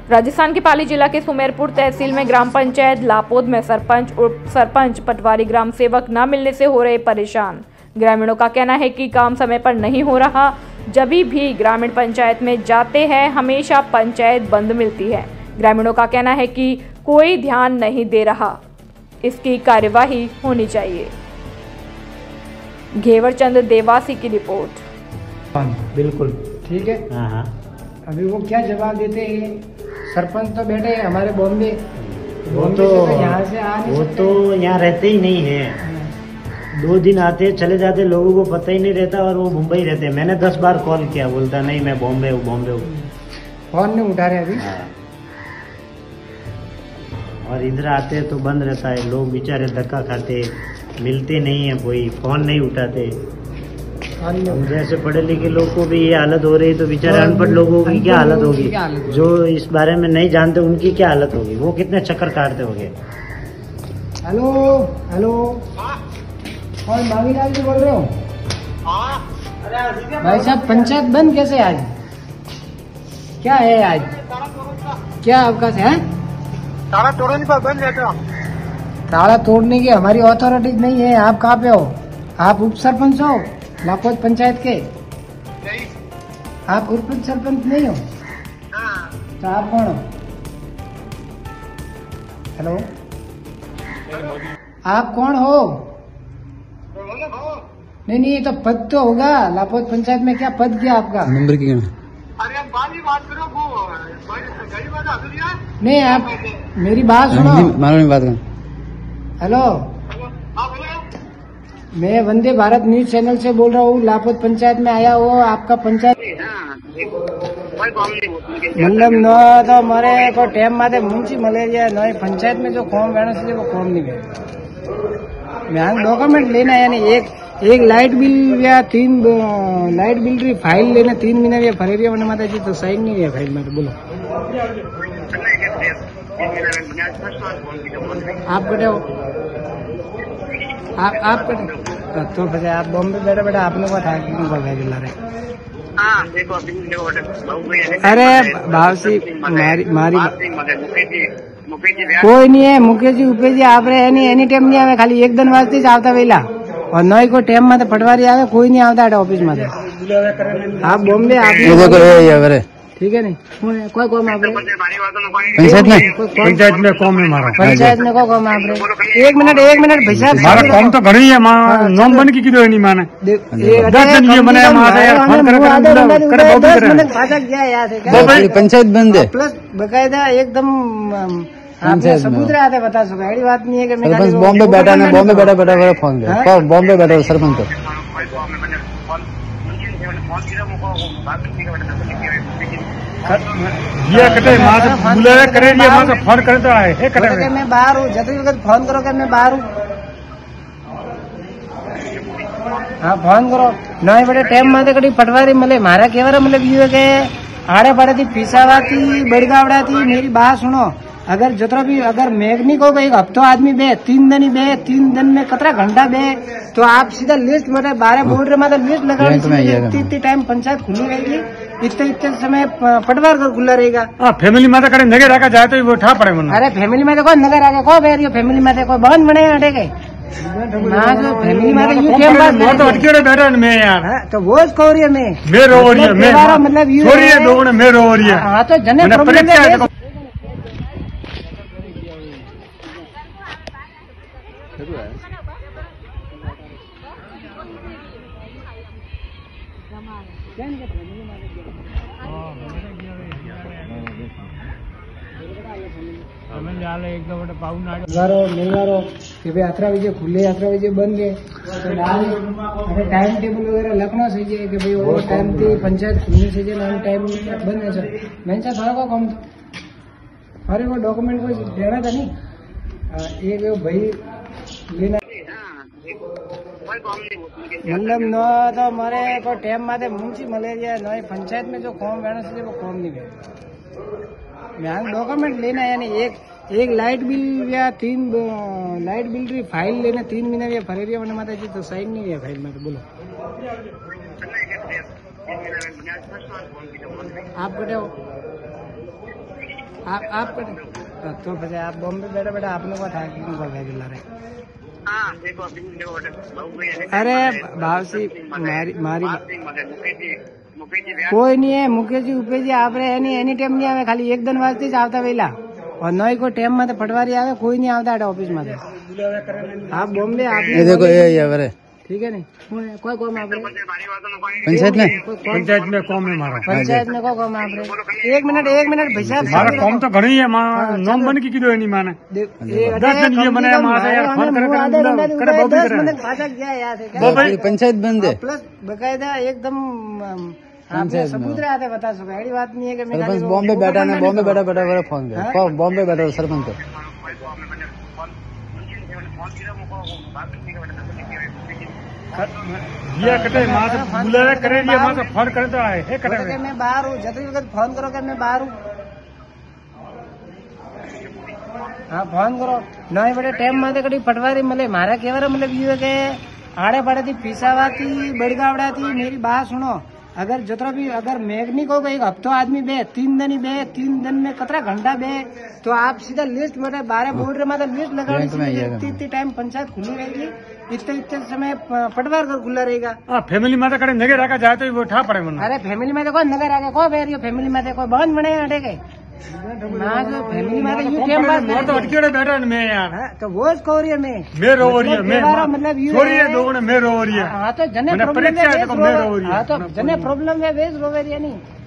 राजस्थान के पाली जिला के सुमेरपुर तहसील में ग्राम पंचायत लापोद में सरपंच उप सरपंच पटवारी ग्राम सेवक न मिलने से हो रहे परेशान। ग्रामीणों का कहना है कि काम समय पर नहीं हो रहा। जब भी ग्रामीण पंचायत में जाते हैं हमेशा पंचायत बंद मिलती है। ग्रामीणों का कहना है कि कोई ध्यान नहीं दे रहा, इसकी कार्यवाही होनी चाहिए। घेवरचंद देवासी की रिपोर्ट। बिल्कुल ठीक है। हाँ। अभी वो क्या जवाब देते हैं? सरपंच तो बैठे हैं हमारे बॉम्बे, वो तो यहाँ से आ नहीं वो सकते। तो यहाँ रहते ही नहीं है। 2 दिन आते चले जाते, लोगों को पता ही नहीं रहता और वो मुंबई रहते हैं। मैंने 10 बार कॉल किया, बोलता नहीं मैं बॉम्बे हूँ। फोन नहीं उठा रहे अभी। हाँ। और इधर आते तो बंद रहता है, लोग बेचारे धक्का खाते, मिलते नहीं है, कोई फोन नहीं उठाते। हम जैसे पढ़े लिखे लोग को भी ये हालत हो रही तो बेचारे अनपढ़ लोगों की क्या हालत होगी, जो इस बारे में नहीं जानते उनकी क्या हालत होगी, वो कितने चक्कर काटते होंगे। हेलो हेलो, और मांगीलाल जी बोल रहे हो? भाई साहब पंचायत बंद कैसे आज? क्या है आज? क्या अवकाश है? ताला तोड़ने पर बंद रहता। ताला तोड़ने की हमारी अथॉरिटीज नहीं है। आप कहाँ पे हो? आप उप सरपंच हो लापोद पंचायत के? नहीं। आप उप सरपंच नहीं हो? हाँ। तो आप कौन हो? हेलो, आप कौन हो? नहीं तो पद तो होगा लापोद पंचायत में। क्या पद क्या आपका? नंबर क्या? अरे आप बात करो, वो गरीब वाला अधूरिया। नहीं, आप मेरी बात सुनो। मालूम बात कर। हेलो, मैं वंदे भारत न्यूज चैनल से बोल रहा हूँ। लापोद पंचायत में आया हो आपका पंचायत मतलब न तो मारे को टेम माते मुंशी मलेरिया न पंचायत में जो फॉर्म बहना चाहिए वो फॉर्म नहीं गए। मैं डॉक्यूमेंट लेना है, यानी एक लाइट बिल या 3 लाइट बिल की फाइल लेना 3 महीना या फरेरिया बने माता जी तो साइन नहीं है फाइल में। तो बोलो आप कटे हो? आप कटे तो फिर आप बॉम्बे बैठे बैठे आपने को था ला रहे। अरे भावसी मारी कोई नहीं है। मुकेश जी उपे जी आप रहे एनी टाइम नहीं आवे, खाली एक दिन वास्ते आवता वेला और नई को टाइम में पटवारी आवे, कोई नहीं आवता ऑफिस में। आप बॉम्बे आप ठीक है नहीं कोई कौन आप पंचायत में कौन है हमारा? पंचायत में को कौन आप रहे? 1 मिनट भैया हमारा काम तो घड़ी है नॉम बन की किधर नहीं माने 10 दिन ये मने पंचायत बंद है प्लस बकायदा एकदम आपने सबूत रहा था बता सको। ऐसी बात नहीं है कि सरपंच बॉम्बे बैठा ना, बॉम्बे बैठा फोन किया, बॉम्बे बैठा सरपंच ये कटे बुलावे करे ये मां फोन करे तो है कटे मैं बाहर हूँ। जब वक्त फोन करो कि मैं बाहर हूँ। हाँ फोन करो नहीं बड़े टाइम में कभी पटवारी मिले मारा केवरा मतलब ये के आड़े पड़े थी पिसावा थी बड़गावड़ा थी। मेरी बात सुनो, अगर जितना भी अगर मैकेनिक होगा 1 हफ्ता आदमी बे 3 दिन ही बे 3 दिन में कितना घंटा बे तो आप सीधा लिस्ट मतलब 12 बोर्ड रे मतलब लिस्ट लगा इतने टाइम पंचायत खुली रहेगी, इतने समय पटवार का खुला रहेगा। हाँ फैमिली में करे नगर रखा जाए तो वो उठा पड़े मन। अरे फैमिली में देखो नगर आगे को बैरियो फैमिली में देखो बंद बने अटे गए फैमिली में तो अटके बैठा मैं यार। तो वो कह रही है मैं रो रही है मतलब ये मैं रो रही है। हाँ तो जने कि भाई 18 बजे खुले 18 बजे बंद गए तो टाइम टेबल वगैरह लखना चाहिए कि भाई वो टाइम पे पंचायत खुलने चाहिए ना टाइम बंद है सर। मैं थोड़ा को कम अरे वो डॉक्यूमेंट को देना था नहीं एक भाई लेना मतलब न तो मारे को टाइम माते मुंशी मलेरिया न पंचायत में जो फॉर्म बहना चाहिए वो फॉर्म नहीं गए। मैं डॉक्यूमेंट लेना है, यानी एक लाइट बिल या 3 लाइट बिल की फाइल लेना 3 महीना या फरेरिया बने माता जी तो साइन नहीं है फाइल में। तो बोलो आप कटे हो? आप तो फिर आप बॉम्बे बैठे बैठे आपने को था कि कॉल कर ला रहे हाँ देखो देखो अरे भावसी मारी कोई नहीं है मुकेश जी उपेश जी आप एनी टाइम नहीं आवे खाली एक दिन वास्ते ज आवता वेला और नई कोई टाइम में पटवारी आवे कोई नहीं आवता ऑफिस में आप बॉम्बे आप ये देखो ये बरे ठीक है नहीं कोई काम आप पंचायत में कॉम है मारा पंचायत में कोई काम आप एक मिनट भैया मारा कॉम तो घणी है मां नॉन बन की कीधो नहीं माने 10 दिन ये मने मां से यार फोन करे पंचायत बंद है प्लस बकायदा एकदम आपने सबूत रहा था बता सको ऐसी बात नहीं है कि सरपंच बॉम्बे बैठा ना बॉम्बे बैठा फोन कर बॉम्बे बैठा सरपंच को ये कटे मां से बुलावे करे ये मां से फोन करे तो आए हे कटे मैं बाहर हूँ जब वक्त फोन करो कि मैं बाहर हूँ हाँ फोन करो नहीं बड़े टाइम में कड़ी पटवारी मले मारा केवरा मतलब ये के आड़े पड़े थी पीसावा थी बड़गावड़ा थी मेरी बात सुनो अगर जितना भी अगर मैकेनिक होगा एक हफ्तो आदमी बे 3 दिन ही बे 3 दिन में कितना घंटा बे तो आप सीधा लिस्ट मतलब 12 बोर्ड रे मतलब लिस्ट लगानी इतनी टाइम पंचायत खुली रहेगी इतने समय पटवार कर खुला रहेगा फैमिली में करे नगर रखा जाए तो वो ठा पड़े मन अरे फैमिली में तो कोई नगर आगे कोई बेरियो फैमिली में तो कोई बंद बने अटे गए फैमिली में तो यू टाइम पास मोर तो अटके बैठा मैं यार तो वो कह रही है मैं रो रही है मैं मतलब यू थोड़ी है दोगुने मैं रो रही है हाँ तो जने प्रॉब्लम है हाँ तो जने प्रॉब्लम है वेज रो रही है नहीं